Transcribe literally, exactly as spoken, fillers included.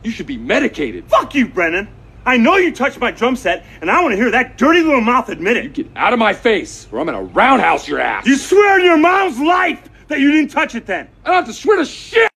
You should be medicated. Fuck you, Brennan. I know you touched my drum set, and I want to hear that dirty little mouth admit You it. get out of my face, or I'm gonna roundhouse your ass. You swear on your mom's life that you didn't touch it then. I don't have to swear to shit!